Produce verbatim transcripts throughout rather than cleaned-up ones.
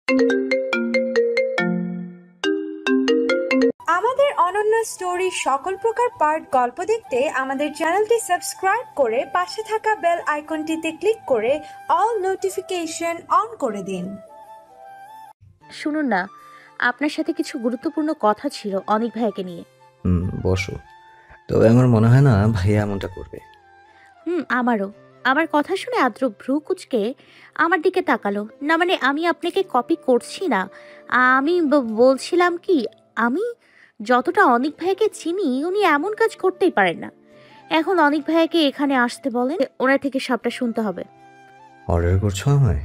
আমাদের অনন্য স্টোরি সকল প্রকার পার্ট গল্প দেখতে আমাদের চ্যানেলটি সাবস্ক্রাইব করে পাশে থাকা বেল আইকনটিতে ক্লিক করে অল নোটিফিকেশন অন করে দিন। শুনুন না, আপনার সাথে কিছু গুরুত্বপূর্ণ কথা ছিল অনিক ভাইয়াকে নিয়ে। হুম, বসো। তবে আমার মনে হয় না ভাইয়া এমনটা করবে। হুম, আমারও। আমার কথা শুনে আদ্র ভ্রু কুচকে আমার দিকে তাকালো। না মানে আমি আপনাকে কপি করছি না, আমি ব- বলছিলাম কি, আমি যতটা অনিক ভাইয়াকে চিনি উনি এমন কাজ করতেই পারেন না। এখন অনিক ভাইয়াকে এখানে আসতে বলেন, ওনার থেকে সবটা শুনতে হবে। অর্ডার করছো আমায়?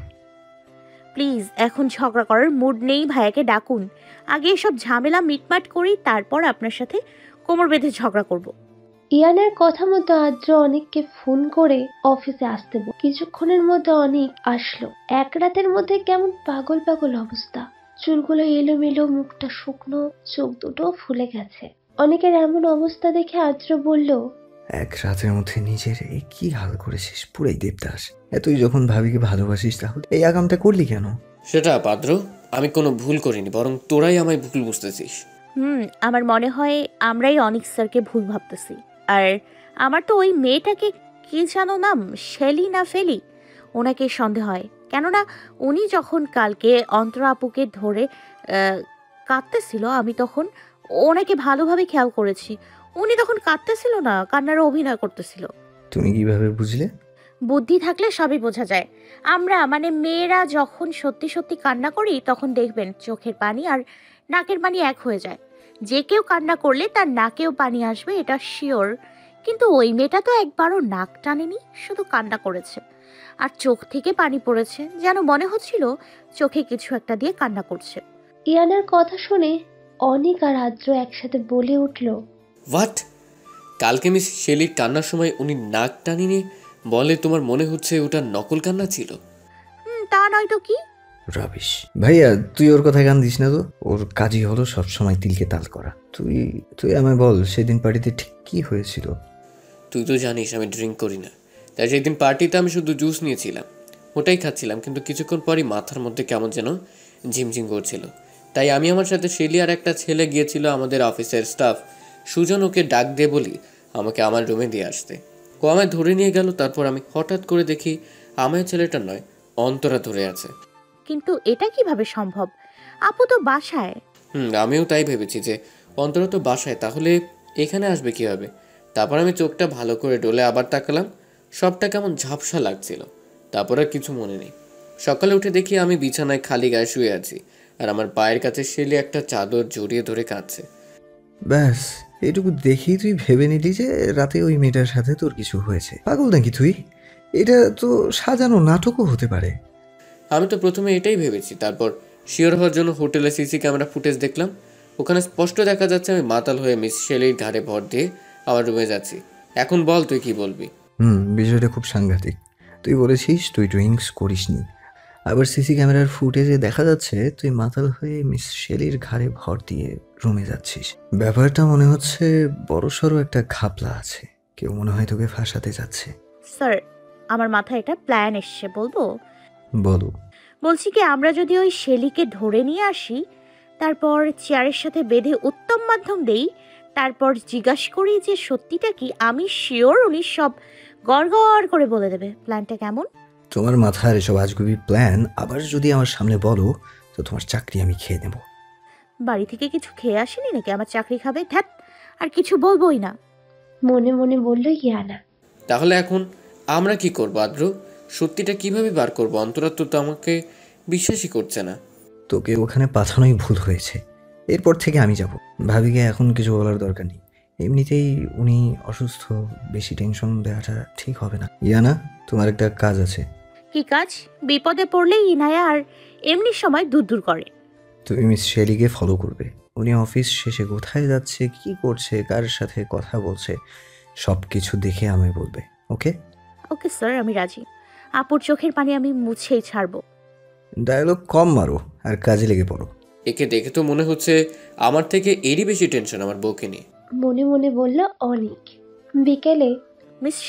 প্লিজ, এখন ঝগড়া করার মুড নেই, ভাইয়াকে ডাকুন। আগে এসব ঝামেলা মিটমাট করি, তারপর আপনার সাথে কোমর বেঁধে ঝগড়া করব। ইয়ানের কথা মতো আদ্র অনিককে ফোন করে অফিসে আসতে বল। কিছুক্ষণের মধ্যে অনিক আসলো। এক রাতের মধ্যে কেমন পাগল পাগল অবস্থা, চুলগুলো এলোমেলো, মুখটা শুকনো, চোখ দুটো ফুলে গেছে। অনিকের এমন অবস্থা দেখে আদ্র বলল, এক রাতের মধ্যে নিজের এই কি হাল করেছিস, পুরাই দেবদাস। এতই যখন ভাবিকে ভালোবাসিস তাহলে এই আগামটা করলি কেন? সেটা পাদ্র, আমি কোনো ভুল করিনি, বরং তোরাই আমায় ভুল বুঝতেছিস। হুম, আমার মনে হয় আমরাই অনিক স্যারকে ভুল ভাবতেছি। আর আমার তো ওই মেয়েটাকে, কি জানো নাম, শেলি না ফেলি, ওনাকে সন্দেহ হয়। কেননা উনি যখন কালকে অন্তরা আপুকে ধরে আহ, কাঁদতেছিল, আমি তখন ওনাকে ভালোভাবে খেয়াল করেছি। উনি তখন কাঁদতেছিল না, কান্নার অভিনয় করতেছিল। তুমি কিভাবে বুঝলে? বুদ্ধি থাকলে সবই বোঝা যায়। আমরা মানে মেয়েরা যখন সত্যি সত্যি কান্না করি তখন দেখবেন চোখের পানি আর নাকের পানি এক হয়ে যায়। যে কেউ কান্না করলে তার নাকেও পানি আসবে, এটা শিওর। কিন্তু ওই মেয়েটা তো একবারও নাক টানেনি, শুধু কান্না করেছে আর চোখ থেকে পানি পড়েছে, যেন মনে হচ্ছিল চোখে কিছু একটা দিয়ে কান্না করছে। ইয়ানের কথা শুনে অনিক আর আদ্র একসাথে বলে উঠল, হোয়াট? কালকে মিস শেলির কান্নার সময় উনি নাক টানিনি বলে তোমার মনে হচ্ছে ওটা নকল কান্না ছিল? হুম, তা নয় তো কি। রাবিশ। ভাইয়া তুই ওর কথায় গান দিস না তো। ওর কাজই হলো সবসময় তিলকে তাল করা। তুই তুই আমায় বল, সেদিন পার্টিতে ঠিক কি হয়েছিল? তুই তো জানিস আমি ড্রিঙ্ক করি না, তাই সেদিন পার্টিতে আমি শুধু জুস নিয়েছিলাম, ওটাই খাচ্ছিলাম। কিন্তু কিছুক্ষণ পরই মাথার মধ্যে কেমন যেন ঝিমঝিম করছিল। তাই আমি আমার সাথে শেলি আর একটা ছেলে গিয়েছিল আমাদের অফিসের স্টাফ সুজন, ওকে ডাক দিয়ে বলি আমাকে আমার রুমে দিয়ে আসতে। ও আমায় ধরে নিয়ে গেল। তারপর আমি হঠাৎ করে দেখি আমায় ছেলেটা নয়, অন্তরা ধরে আছে। কিন্তু এটা কিভাবে সম্ভব? আপু তো বাসায়। হুম, আমিও তাই ভেবেছি যে অন্তরা তো বাসায়, তাহলে এখানে আসবে কীভাবে। তারপর আমি চোখটা ভালো করে ডলে আবার তাকালাম, সবটা কেমন ঝাপসা লাগছিল। তারপর আর কিছু মনে নেই। সকালে উঠে দেখি আমি বিছানায় খালি গায়ে শুয়ে আছি, আর আমার পায়ের কাছে শেলি একটা চাদর জড়িয়ে ধরে কাঁদছে। ব্যাস, এটুকু দেখেই তুই ভেবে নিলি যে রাতে ওই মেয়েটার সাথে তোর কিছু হয়েছে। পাগল নাকি তুই? এটা তো সাজানো নাটকও হতে পারে। আমি তো প্রথমে এটাই ভেবেছি। তারপর শিওর হওয়ার জন্য হোটেলে সিসি ক্যামেরা ফুটেজ দেখলাম। ওখানে স্পষ্ট দেখা যাচ্ছে আমি মাতাল হয়ে মিস শেলির ঘাড়ে ভর দিয়ে আমার রুমে যাচ্ছি। এখন বল তুই কি বলবি? হুম, বিষয়টা খুব সাংঘাতিক। তুই বলেছিস তুই ড্রিঙ্কস করিসনি, আবার সিসি ক্যামেরার ফুটেজে দেখা যাচ্ছে তুই মাতাল হয়ে মিস শেলির ঘাড়ে ভর দিয়ে রুমে যাচ্ছিস। ব্যাপারটা মনে হচ্ছে বড়সড় একটা ঘাপলা আছে। কেউ মনে হয় তোকে ফাঁসাতে যাচ্ছে। স্যার, আমার মাথায় একটা প্ল্যান এসছে, বলবো? বলো। বলছি কি, আমরা যদি ওই শেলিকে ধরে নিয়ে আসি, তারপর চেয়ারের সাথে বেঁধে উত্তম মাধ্যম দেই, তারপর জিজ্ঞাসা করি যে সত্যিটা কি, আমি শিওর উনি সব গড় গড় করে বলে দেবে। প্ল্যানটা কেমন? তোমার মাথার এসব আজগুবি প্ল্যান আবার যদি আমার সামনে বলো তো তোমার চাকরি আমি খেয়ে নেব। বাড়ি থেকে কিছু খেয়ে আসেনি নাকি আমার চাকরি খাবে? ধ্যাত, আর কিছু বলবোই না। মনে মনে বলল ইয়ানা। তাহলে এখন আমরা কি করবো আদ্র? সত্যিটা কিভাবে বার করবো? অন্তরা তো আমাকে বিশ্বাসই করছে না। তোকে ওখানে পাঠানোই ভুল হয়েছে। এরপর থেকে আমি যাব। ভাবিকে এখন কিছু বলার দরকার নেই। এমনিতেই উনি অসুস্থ, বেশি টেনশন দেওয়াটা ঠিক হবে না। ইয়ানা, তোমার একটা কাজ আছে। কি কাজ? বিপদে পড়লেই ইনায়া আর এমনি সময় দূর দূর করে। তুমি মিস শেলিকে ফলো করবে। উনি অফিস শেষে কোথায় যাচ্ছে, কি করছে, কার সাথে কথা বলছে, সব কিছু দেখে আমায় বলবে। ওকে? ওকে স্যার, আমি রাজি। আপুর চোখের পানি আমি মুছেই ছাড়বো। ডায়লগ কম মারো আর কাজে লেগে পড়ো। একে দেখে তো মনে হচ্ছে আমার থেকে এরই বেশি টেনশন আমার বউকে নিয়ে। মনে মনে বলল অনিক। বিকেলে মিস শেলি,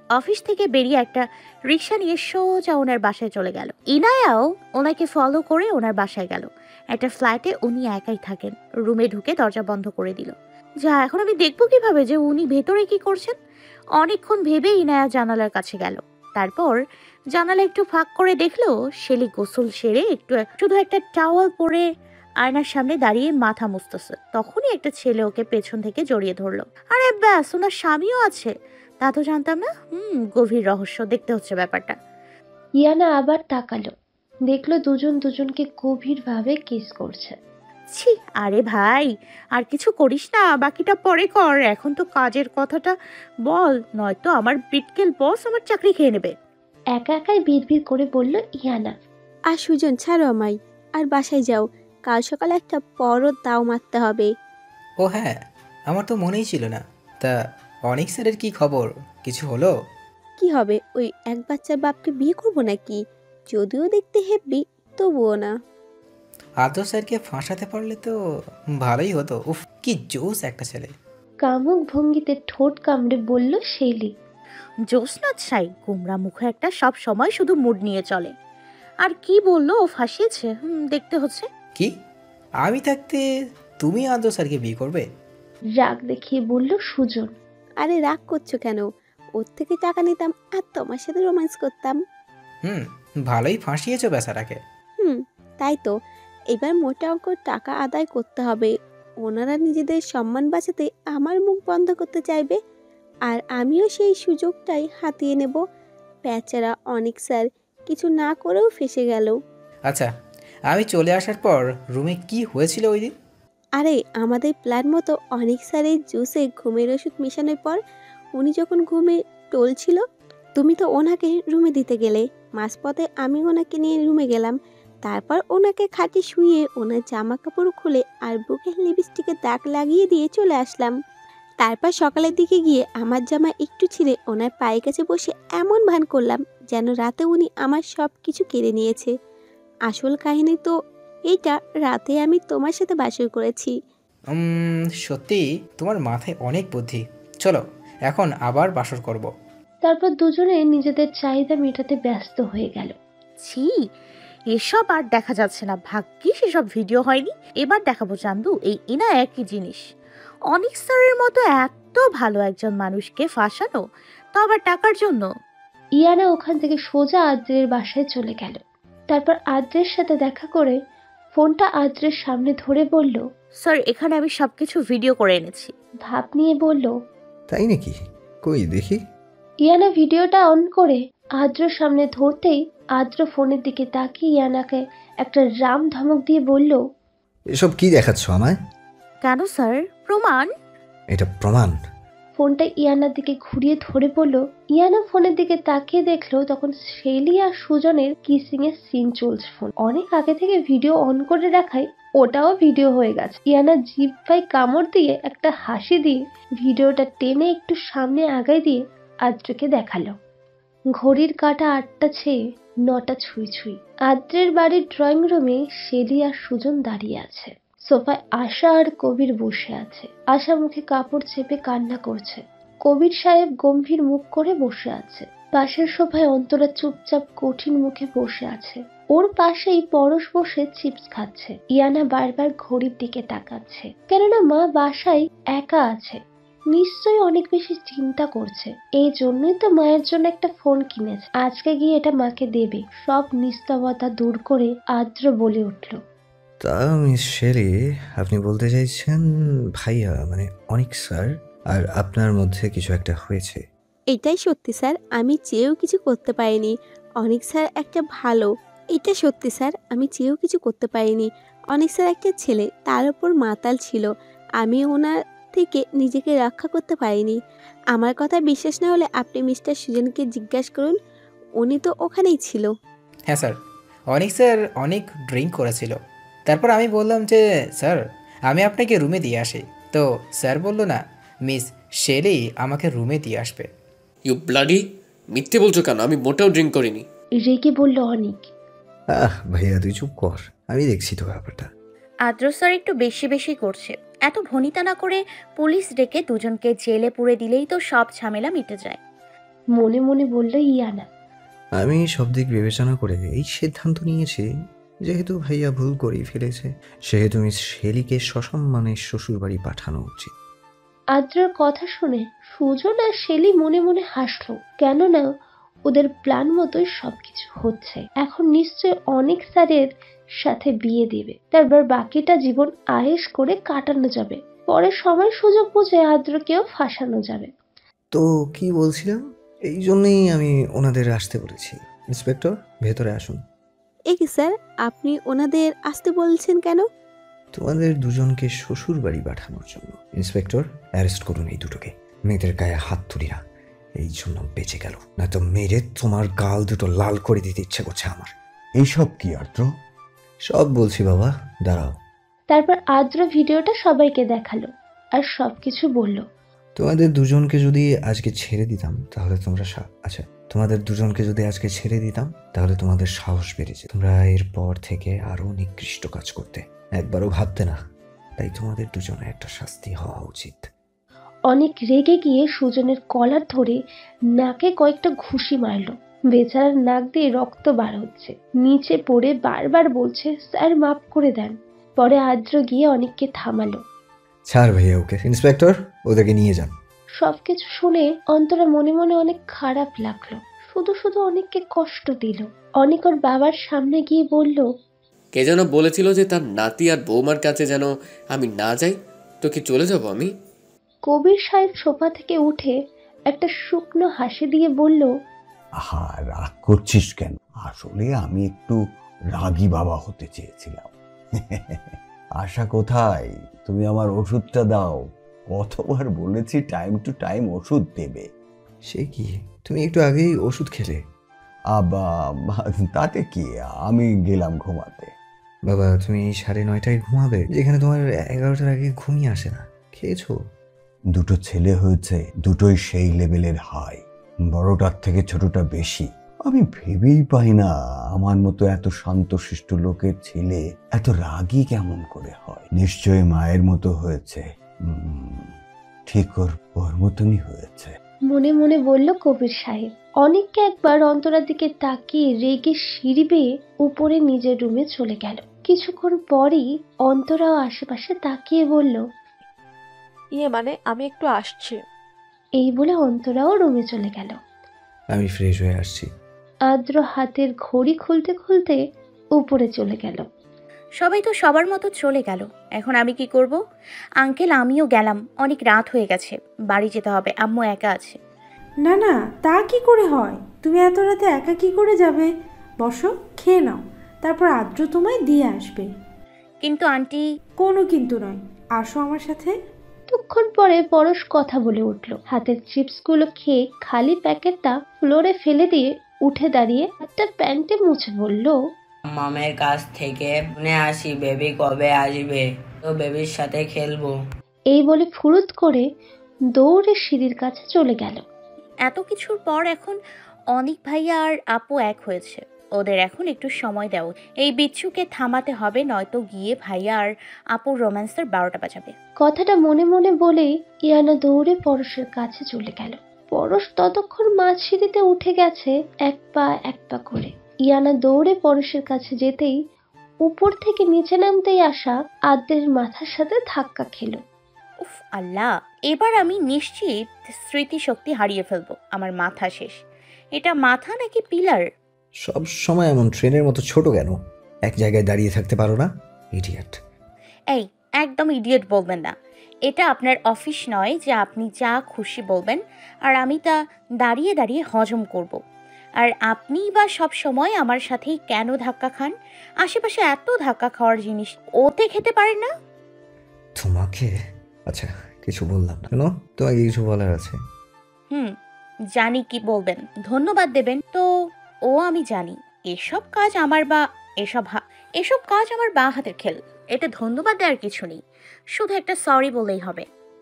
অফিস থেকে বেরিয়ে একটা রিক্সা নিয়ে সোজা ওনার বাসায় চলে গেল। ইনায়াও ওনাকে ফলো করে ওনার বাসায় গেল। একটা ফ্ল্যাটে উনি একাই থাকেন। রুমে ঢুকে দরজা বন্ধ করে দিল। যা, এখন আমি দেখবো কিভাবে যে উনি ভেতরে কি করছেন। অনেকক্ষণ ভেবে ইনায়া জানালার কাছে গেল। তারপর জানালা একটু ফাঁক করে দেখলো শেলি গোসল সেরে একটু শুধু একটা টাওয়াল পরে আয়নার সামনে দাঁড়িয়ে মাথা মুছতেছে। তখনই একটা ছেলে ওকে পেছন থেকে জড়িয়ে ধরলো। আরে ব্যাস, ওনার স্বামীও আছে, তা তো জানতাম না। হুম গভীর রহস্য, দেখতে হচ্ছে ব্যাপারটা। ইয়ানা আবার তাকালো, দেখলো দুজন দুজনকে গভীরভাবে কিস করছে। ছি, আরে ভাই আর কিছু করিস না, বাকিটা পরে কর, এখন তো কাজের কথাটা বল, নয়তো আমার বিটকেল বস আমার চাকরি খেয়ে নেবে। একা একাই বিড়বিড় করে বলল ইয়ানা। আর সুজন, ছাড়ো আমায়, আর বাসায় যাও, কাল সকালে একটা বড় দাও মারতে হবে। ও হ্যাঁ, আমার তো মনেই ছিল না। তা অনিক স্যারের কি খবর, কিছু হলো? কি হবে, ওই এক বাচ্চার বাপকে বিয়ে করবো নাকি? যদিও দেখতে হেব্বি, তবুও না। আদর স্যারকে ফাঁসাতে পারলে তো ভালোই হতো। উফ, কি জোস একটা ছেলে। কামুক ভঙ্গিতে ঠোঁট কামড়ে বলল শেলি। জ্যোৎস্না ছাই গোমরা মুখে একটা, সব সময় শুধু মুড নিয়ে চলে। আর কি বললো, ও ফাঁসিয়েছে? হুম দেখতে হচ্ছে। কি, আমি থাকতে তুমি আদর স্যারকে বিয়ে করবে? রাগ দেখিয়ে বলল সুজন। আরে রাগ করছো কেন? ওর থেকে টাকা নিতাম আর তোমার সাথে রোম্যান্স করতাম। হুম, ভালোই ফাঁসিয়েছো বেচারাকে। হুম, তাই তো। এবার মোটা অঙ্কের টাকা আদায় করতে হবে। ওনারা নিজেদের সম্মান বাঁচাতে আমার মুখ বন্ধ করতে চাইবে, আর আমিও সেই সুযোগটাই হাতিয়ে নেব। বেচারা অনেক স্যার কিছু না করেও ফেসে গেল। আচ্ছা, আমি চলে আসার পর রুমে কি হয়েছিল ওই দিন? আরে আমাদের প্ল্যান মতো অনেক স্যারের জুসে ঘুমের ওষুধ মেশানোর পর উনি যখন ঘুমে টলছিল, তুমি তো ওনাকে রুমে দিতে গেলে। মাঝপথে আমি ওনাকে নিয়ে রুমে গেলাম। তারপর ওনাকে খাটে শুয়ে ওনার জামা কাপড় খুলে আর বুকে লিপস্টিকের দাগ লাগিয়ে দিয়ে চলে আসলাম। তারপর সকালের দিকে গিয়ে আমার জামা একটু ছিঁড়ে ওনার পায়ের কাছে বসে এমন ভান করলাম যেন রাতে উনি আমার সব কিছু কেড়ে নিয়েছে। আসল কাহিনী তো এইটা, রাতে আমি তোমার সাথে বাসর করেছি। উম, সত্যি তোমার মাথায় অনেক বুদ্ধি। চলো এখন আবার বাসর করব। তারপর দুজনে নিজেদের চাহিদা মেটাতে ব্যস্ত হয়ে গেল। ছি, এসব আর দেখা যাচ্ছে না। ভাগ্যিস এসব ভিডিও হয়নি। এবার দেখাবো চান্দু এই ইনা একই জিনিস। অনিক স্যারের মতো এত ভালো একজন মানুষকে ফাঁসানো, তো আবার টাকার জন্য। ইয়ানা ওখান থেকে সোজা আদ্রের বাসায় চলে গেল। তারপর আদ্রের সাথে দেখা করে ফোনটা আদ্রের সামনে ধরে বলল। স্যার, এখানে আমি সবকিছু ভিডিও করে এনেছি। ভাব নিয়ে বলল, তাই নাকি? কই দেখি। ইয়ানা ভিডিওটা অন করে আদ্রের সামনে ধরতেই আদ্র ফোনের দিকে তাকিয়ে ইয়ানাকে একটা রাম ধমক দিয়ে বলল, এসব কি দেখাচ্ছ আমায়? কেন স্যার, প্রমাণ? এটা প্রমাণ? ফোনটা ইয়ানার দিকে ঘুরিয়ে ধরে বলল। ইয়ানা ফোনের দিকে তাকিয়ে দেখলো তখন শেলি আর সুজনের কিসিং এর সিন চলছে। ফোন অনেক আগে থেকে ভিডিও অন করে রাখায় ওটাও ভিডিও হয়ে গেছে। ইয়ানা জিভে কামড় দিয়ে একটা হাসি দিয়ে ভিডিওটা টেনে একটু সামনে আগায় দিয়ে আদ্রকে দেখালো। ঘড়ির কাঁটা আটটা ছেয়ে নটা ছুঁই ছুঁই। আদ্রের বাড়ির ড্রয়িং রুমে শেলি আর সুজন দাঁড়িয়ে আছে। সোফায় আশা আর কবির বসে আছে। আশা মুখে কাপড় চেপে কান্না করছে। কবির সাহেব গম্ভীর মুখ করে বসে আছে। পাশের সোফায় অন্তরা চুপচাপ কঠিন মুখে বসে আছে। ওর পাশেই পরশ বসে চিপস খাচ্ছে। ইয়ানা বারবার ঘড়ির দিকে তাকাচ্ছে, কেননা মা বাসায় একা আছে। নিশ্চয়ই অনেক বেশি চিন্তা করছে। এই জন্যই তো মায়ের জন্য একটা ফোন কিনেছে। আজকে গিয়ে এটা মাকে দেবে। সব নিস্তবতা দূর করে আদ্র বলে উঠল, তা মিস শেলি, আপনি বলতে চাইছেন ভাইয়া মানে অনিক স্যার আর আপনার মধ্যে কিছু একটা হয়েছে? এটাই সত্যি স্যার, আমি চেয়েও কিছু করতে পারিনি। অনেক স্যার একটা ভালো, এটা সত্যি স্যার, আমি চেয়েও কিছু করতে পারিনি। অনেক স্যার একটা ছেলে, তার উপর মাতাল ছিল। আমি ওনার থেকে নিজেকে রক্ষা করতে পারিনি। আমার কথা বিশ্বাস না হলে আপনি মিস্টার সুজনকে জিজ্ঞাসা করুন, উনি তো ওখানেই ছিল। হ্যাঁ স্যার, অনিক স্যার অনেক ড্রিঙ্ক করেছিল। তারপর আমি বললাম যে স্যার আমি আপনাকে রুমে দিয়ে আসি। তো স্যার বলল না, মিস শেলি আমাকে রুমে দিয়ে আসবে। ইউ ব্লাডি, মিথ্যে বলছো কেন? আমি মোটেও ড্রিঙ্ক করিনি। রেগে বলল অনিক। আহ ভাইয়া তুই চুপ কর, আমি দেখছি তো ব্যাপারটা। আদ্র স্যার একটু বেশি বেশি করছে। এত ভনিতা না করে পুলিশ ডেকে দুজনকে জেলে পুরে দিলেই তো সব ঝামেলা মিটে যায়। মনে মনে বলল ইয়ানা। আমি সব দিক বিবেচনা করে এই সিদ্ধান্ত নিয়েছি, যেহেতু ভাইয়া ভুল করেই ফেলেছে, সেহেতু মিস শেলিকে সসম্মানে শ্বশুরবাড়ি পাঠানো উচিত। আদ্রার কথা শুনে সুজন আর শেলি মনে মনে হাসলো, কেননা ওদের প্ল্যান মতোই সবকিছু হচ্ছে। এখন নিশ্চয় অনেক স্যারের সাথে বিয়ে দেবে, তারপর বাকিটা জীবন আয়েশ করে কাটানো যাবে। পরে সময় সুযোগ বুঝে আদ্রকেও ফাঁসানো যাবে। তো কি বলছিলাম, এই জন্যই আমি ওনাদের আসতে বলেছি। ইন্সপেক্টর, ভেতরে আসুন। এ কি স্যার, আপনি ওনাদের আসতে বলছেন কেন? তোমাদের দুজনকে শ্বশুর বাড়ি পাঠানোর জন্য। ইন্সপেক্টর, অ্যারেস্ট করুন এই দুটোকে। মেয়েদের গায়ে হাত তুলি না, এই জন্য বেঁচে গেল, না তো মেরে তোমার গাল দুটো লাল করে দিতে ইচ্ছে করছে আমার। এইসব কি আর্দ্র? সব বলছি বাবা, দাঁড়াও। তারপর আদ্র ভিডিওটা সবাইকে দেখালো আর সবকিছু বলল। তোমাদের দুজনকে যদি আজকে ছেড়ে দিতাম তাহলে তোমরা সা- আচ্ছা তোমাদের দুজনকে যদি আজকে ছেড়ে দিতাম তাহলে তোমাদের সাহস বেড়ে যেত, তোমরা এরপর থেকে আরো নিকৃষ্ট কাজ করতে, একবারও ভাবতে না। তাই তোমাদের দুজনের একটা শাস্তি হওয়া উচিত। অনেক রেগে গিয়ে সুজনের কলার ধরে নাকে কয়েকটা ঘুষি মারলো। বেচারার নাক দিয়ে রক্ত বার হচ্ছে, নিচে পড়ে বারবার বলছে স্যার মাফ করে দেন। পরে আদ্র গিয়ে অনেককে থামালো। ছাড় ভাইয়া ওকে। ইন্সপেক্টর, ওদেরকে নিয়ে যান। সবকিছু শুনে অন্তরা মনে মনে অনেক খারাপ লাগলো, শুধু শুধু অনেককে কষ্ট দিল। অনেক ওর বাবার সামনে গিয়ে বলল, কে যেন বলেছিল যে তার নাতি আর বৌমার কাছে যেন আমি না যাই, তো কি চলে যাব আমি? কবির সাহেব সোফা থেকে উঠে একটা শুকনো হাসি দিয়ে বলল, আহা, রাগ করছিস কেন? আসলে আমি একটু রাগী বাবা হতে চেয়েছিলাম। আশা কোথায়? তুমি আমার ওষুধটা দাও। কতবার বলেছি টাইম টু টাইম ওষুধ দেবে। সে কি, তুমি একটু আগেই ওষুধ খেলে। আবা, তাতে কি, আমি গেলাম ঘুমাতে। বাবা, তুমি সাড়ে নয়টায় ঘুমাবে, যেখানে তোমার এগারোটার আগে ঘুমিয়ে আসে না। খেয়েছো? দুটো ছেলে হয়েছে, দুটোই সেই লেভেলের হাই। বড়টার থেকে ছোটটা বেশি। আমি ভেবেই পাই না আমার মতো এত শান্তশিষ্ট লোকের ছেলে এত রাগী কেমন করে হয়। নিশ্চয়ই মায়ের মতো হয়েছে। উম, ঠিক ওর ওর মতনই হয়েছে। মনে মনে বলল কবির সাহেব। অনেককে একবার অন্তরার দিকে তাকিয়ে রেগে সিঁড়ি বেয়ে উপরে নিজের রুমে চলে গেল। কিছুক্ষণ পরই অন্তরাও আশেপাশে তাকিয়ে বলল, ইয়ে মানে আমি একটু আসছি। এই বলে অন্তরাও রুমে চলে গেল। আমি ফ্রেশ হয়ে আসছি। আদ্র হাতের ঘড়ি খুলতে খুলতে উপরে চলে গেল। সবাই তো সবার মতো চলে গেল, এখন আমি কি করব? আঙ্কেল, আমিও গেলাম, অনেক রাত হয়ে গেছে, বাড়ি যেতে হবে, আম্মু একা আছে। না না, তা কি করে হয়? তুমি এত রাতে একা কি করে যাবে? বসো, খেয়ে নাও, তারপর আদ্র তোমায় দিয়ে আসবে। কিন্তু আন্টি। কোনো কিন্তু নয়, আসো আমার সাথে। কিছুক্ষণ পরে পরশ কথা বলে উঠল। হাতের চিপসগুলো খেয়ে খালি প্যাকেটটা ফ্লোরে ফেলে দিয়ে উঠে দাঁড়িয়ে একটা প্যান্টে মুছে বলল, মামের কাছ থেকে শুনে আসি বেবি কবে আসবে, তো বেবির সাথে খেলবো। এই বলে ফুরুত করে দৌড়ে সিঁড়ির কাছে চলে গেল। এত কিছুর পর এখন অনিক ভাইয়া আর আপু এক হয়েছে, ওদের এখন একটু সময় দাও। এই বিচ্ছুকে থামাতে হবে, নয়তো গিয়ে ভাইয়া আর আপুর রোম্যান্সের বারোটা বাজাবে। কথাটা মনে মনে বলেই ইয়ানা দৌড়ে পরশের কাছে চলে গেল। পরশ ততক্ষণ মাঝ সিঁড়িতে উঠে গেছে এক পা এক পা করে। ইয়ানা দৌড়ে পরশের কাছে যেতেই উপর থেকে নিচে নামতেই আসা আদ্রের মাথার সাথে ধাক্কা খেলো। উফ আল্লাহ, এবার আমি নিশ্চিত স্মৃতিশক্তি হারিয়ে ফেলবো। আমার মাথা শেষ। এটা মাথা নাকি পিলার? সব সময় এমন ট্রেনের মতো ছোট কেন? এক জায়গায় দাঁড়িয়ে থাকতে পারো না? ইডিয়েট। এই, একদম ইডিয়েট বলবেন না। এটা আপনার অফিস নয় যে আপনি যা খুশি বলবেন আর আমি তা দাঁড়িয়ে দাঁড়িয়ে হজম করব। আর আপনি বা সব সময় আমার সাথেই কেন ধাক্কা খান? আশেপাশে এত ধাক্কা খাওয়ার জিনিস, ওতে খেতে পারেন না? তোমাকে আচ্ছা কিছু বললাম না, কেন? তোমাকে কিছু বলার আছে। হুম, জানি কি বলবেন, ধন্যবাদ দেবেন তো। ও আমি জানি এসব কাজ আমার বা এসব হা- এসব কাজ আমার বা হাতের খেল। এতে ধন্যবাদ দেওয়ার কিছু নেই, শুধু একটা সরি বললেই হবে।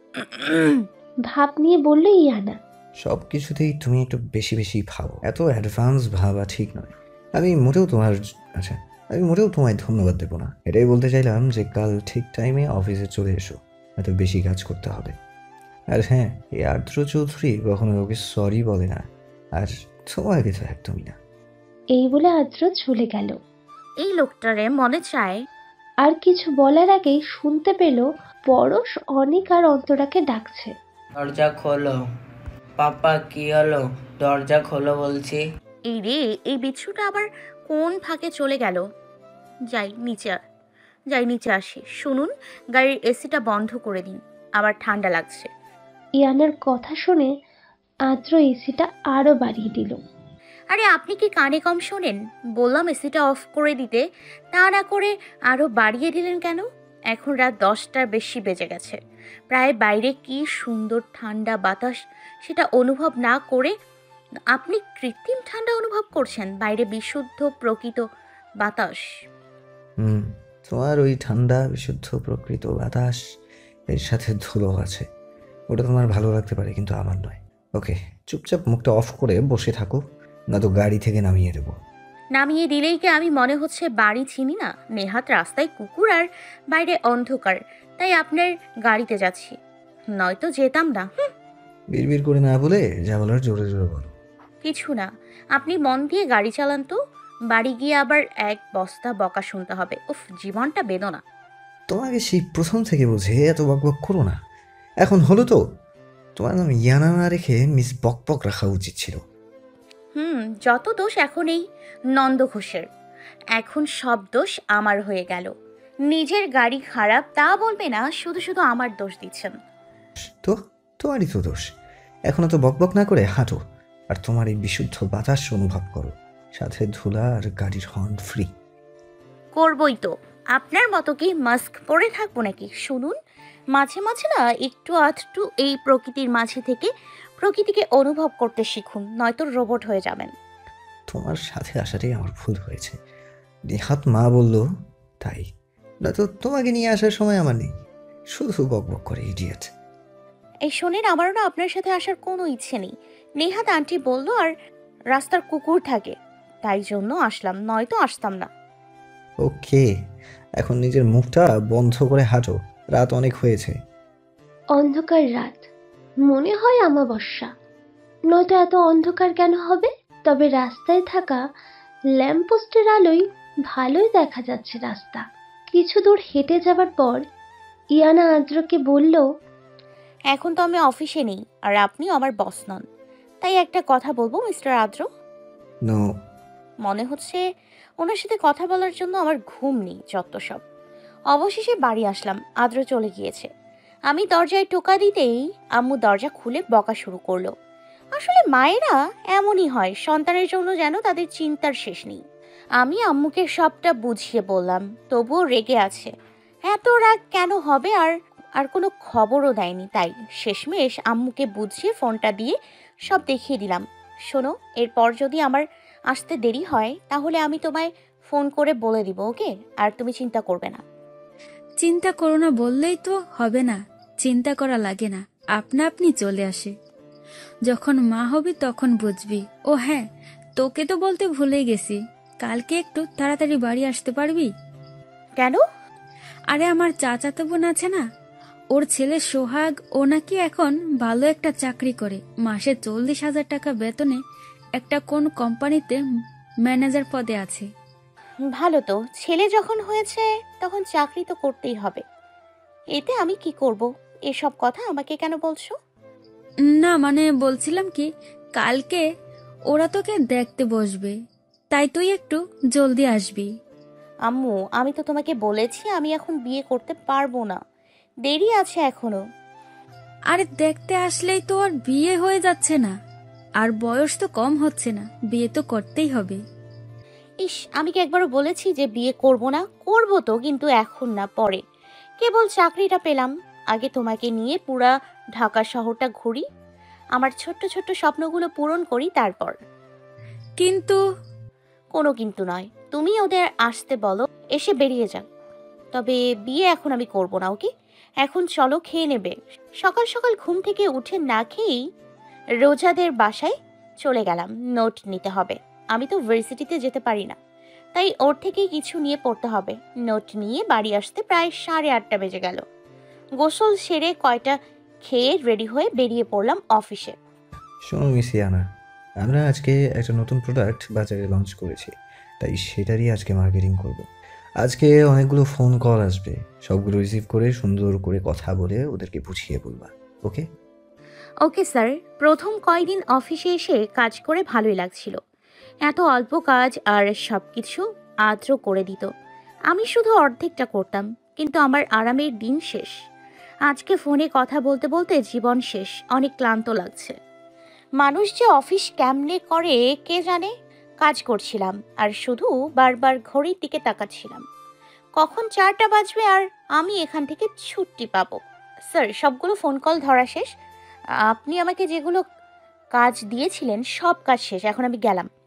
ভাব নিয়ে বলল ইয়ানা। সব কিছুতেই তুমি একটু বেশি বেশি ভাবো, এত অ্যাডভান্স ভাবা ঠিক নয়। আমি মোটেও তোমার আচ্ছা আমি মোটেও তোমায় ধন্যবাদ দেবো না। এটাই বলতে চাইলাম যে কাল ঠিক টাইমে অফিসে চলে এসো, এত বেশি কাজ করতে হবে। আর হ্যাঁ, এই আর্দ্র চৌধুরী কখনো ওকে সরি বলে না, আর তোমাকে তো একদমই না। এই বলে আদ্র চলে গেল। এই লোকটারে মনে চায়। আর কিছু বলার আগেই শুনতে পেল পরশ অনিক আর অন্তরাকে ডাকছে। দরজা খোলো। পাপা কি হলো? দরজা খোলো বলছি। এই রে, এই বিচ্ছুটা আবার কোন ফাঁকে চলে গেল। যাই নিচে যাই নিচে আসি। শুনুন, গাড়ির এসিটা বন্ধ করে দিন, আমার ঠান্ডা লাগছে। ইয়ানার কথা শুনে আদ্র এসিটা আরো বাড়িয়ে দিল। আরে আপনি কি কানে কম শোনেন? বললাম এসিটা অফ করে দিতে, তা না করে আরো বাড়িয়ে দিলেন কেন? এখন রাত দশটার বেশি বেজে গেছে, প্রায় বাইরে কি সুন্দর ঠান্ডা বাতাস, সেটা অনুভব না করে আপনি কৃত্রিম ঠান্ডা অনুভব করছেন। বাইরে বিশুদ্ধ প্রকৃত বাতাস। হুম, তোমার ওই ঠান্ডা বিশুদ্ধ প্রকৃত বাতাস এর সাথে ধুলো আছে, ওটা তোমার ভালো লাগতে পারে, কিন্তু আমার নয়। ওকে, চুপচাপ মুখটা অফ করে বসে থাকো, না তো গাড়ি থেকে নামিয়ে দেবো। নামিয়ে দিলেই কি আমি মনে হচ্ছে বাড়ি চিনি না? নেহাত রাস্তায় কুকুর আর বাইরে অন্ধকার, তাই আপনার গাড়িতে যাচ্ছি, নয়তো যেতাম না। হুম, বিড়বিড় করে না বলে যা বলার জোরে জোরে বলো। কিছু না, আপনি মন দিয়ে গাড়ি চালান তো। বাড়ি গিয়ে আবার এক বস্তা বকা শুনতে হবে। উফ, জীবনটা বেদনা। তোমাকে সেই প্রথম থেকে বুঝে এত বকবক করো না। এখন হলো তো, তোমার নাম ইয়ানা না রেখে মিস বকবক রাখা উচিত ছিল। হুম, যত দোষ এখন এই নন্দ ঘোষের। এখন সব দোষ আমার হয়ে গেল। নিজের গাড়ি খারাপ তা বলবে না, শুধু শুধু আমার দোষ দিচ্ছেন। তো তোমারই তো দোষ। এখনো তো বকবক না করে হাঁটো, আর তোমার এই বিশুদ্ধ বাতাস অনুভব করো, সাথে ধুলা আর গাড়ির হর্ন ফ্রি। করবই তো। আপনার মতো কি মাস্ক পরে থাকবো নাকি? শুনুন, মাঝে মাঝে না একটু আধটু এই প্রকৃতির মাঝে থেকে প্রকৃতিকে অনুভব করতে শিখুন, নয়তো রোবট হয়ে যাবেন। তোমার সাথে আসাটাই আমার ভুল হয়েছে। নেহাত মা বললো তাই, নয়তো তোমাকে নিয়ে আসার সময় আমার নেই। শুধু বকবক করে ইডিয়েট। এই শোনেন, আমারও না আপনার সাথে আসার কোনো ইচ্ছে নেই। নেহাত আন্টি বললো আর রাস্তার কুকুর থাকে, তাই জন্য আসলাম, নয়তো আসতাম না। ওকে, এখন নিজের মুখটা বন্ধ করে হাঁটো, রাত অনেক হয়েছে। অন্ধকার রাত, মনে হয় আমাবস্যা, নয়তো এত অন্ধকার কেন হবে? তবে রাস্তায় থাকা ল্যাম্পপোস্টের আলোয় ভালোই দেখা যাচ্ছে রাস্তা। কিছু দূর হেঁটে যাবার পর ইয়ানা আদ্রকে বলল, এখন তো আমি অফিসে নেই, আর আপনিও আমার বস নন, তাই একটা কথা বলবো মিস্টার আদ্র। নো। মনে হচ্ছে ওনার সাথে কথা বলার জন্য আমার ঘুম নেই, যত সব। অবশেষে বাড়ি আসলাম, আদ্র চলে গিয়েছে। আমি দরজায় টোকা দিতেই আম্মু দরজা খুলে বকা শুরু করলো। আসলে মায়েরা এমনই হয়, সন্তানের জন্য যেন তাদের চিন্তার শেষ নেই। আমি আম্মুকে সবটা বুঝিয়ে বললাম, তবুও রেগে আছে। এত রাগ কেন হবে? আর আর কোনো খবরও দেয়নি, তাই শেষমেশ আম্মুকে বুঝিয়ে ফোনটা দিয়ে সব দেখিয়ে দিলাম। শোনো, এরপর যদি আমার আসতে দেরি হয় তাহলে আমি তোমায় ফোন করে বলে দিব, ওকে? আর তুমি চিন্তা করবে না। চিন্তা করো না বললেই তো হবে না, চিন্তা করা লাগে না, আপনা আপনি চলে আসে। যখন মা হবি তখন বুঝবি। ও হ্যাঁ, তোকে তো বলতে ভুলে গেছি, কালকে একটু তাড়াতাড়ি বাড়ি আসতে পারবি? কেন? আরে আমার চাচাতো বোন আছে না, ওর ছেলে সোহাগ, ও নাকি এখন ভালো একটা চাকরি করে, মাসে চল্লিশ হাজার টাকা বেতনে একটা কোন কোম্পানিতে ম্যানেজার পদে আছে। ভালো তো, ছেলে যখন হয়েছে তখন চাকরি তো করতেই হবে। এতে আমি কি করব? এসব কথা আমাকে কেন বলছো? না মানে বলছিলাম কি, কালকে ওরা তোকে দেখতে বসবে, তাই তুই একটু জলদি আসবি। আম্মু, আমি তো তোমাকে বলেছি আমি এখন বিয়ে করতে পারবো না, দেরি আছে এখনো। আরে দেখতে আসলেই তো আর বিয়ে হয়ে যাচ্ছে না, আর বয়স তো কম হচ্ছে না, বিয়ে তো করতেই হবে। ইস, আমি কি একবারও বলেছি যে বিয়ে করব না? করব তো, কিন্তু এখন না, পরে। কেবল চাকরিটা পেলাম, আগে তোমাকে নিয়ে পুরা ঢাকা শহরটা ঘুরি, আমার ছোট্ট ছোট্ট স্বপ্নগুলো পূরণ করি, তারপর। কিন্তু কোনো কিন্তু নয়, তুমি ওদের আসতে বলো, এসে বেরিয়ে যান। তবে বিয়ে এখন আমি করব না, ওকে? এখন চলো, খেয়ে নেবে। সকাল সকাল ঘুম থেকে উঠে না খেয়েই রোজাদের বাসায় চলে গেলাম, নোট নিতে হবে। আমি তো ভার্সিটিতে যেতে পারি না, তাই ওর থেকেই কিছু নিয়ে পড়তে হবে। নোট নিয়ে বাড়ি আসতে প্রায় সাড়ে আটটা বেজে গেল। গোসল সেরে কয়টা খেয়ে রেডি হয়ে বেরিয়ে পড়লাম অফিসে। শোনো মিস ইয়ানা, আমরা আজকে একটা নতুন প্রোডাক্ট বাজারে লঞ্চ করেছি, তাই সেটারই আজকে মার্কেটিং করব। আজকে অনেকগুলো ফোন কল আসবে, সবগুলো রিসিভ করে সুন্দর করে কথা বলে ওদেরকে বুঝিয়ে বলবা। ওকে? Okay sir. প্রথম কয়দিন অফিসে এসে কাজ করে ভালোই লাগছিল। এত অল্প কাজ আর সব কিছু আদ্র করে দিত। আমি শুধু অর্ধেকটা করতাম, কিন্তু আমার আরামের দিন শেষ। আজকে ফোনে কথা বলতে বলতে জীবন শেষ, অনেক ক্লান্ত লাগছে। মানুষ যে অফিস কেমনে করে কে জানে। কাজ করছিলাম আর শুধু বারবার ঘড়ির দিকে তাকাচ্ছিলাম, কখন চারটা বাজবে আর আমি এখান থেকে ছুটি পাবো। স্যার, সবগুলো ফোন কল ধরা শেষ। আপনি আমাকে যেগুলো কাজ দিয়েছিলেন সব কাজ শেষ, এখন আমি গেলাম।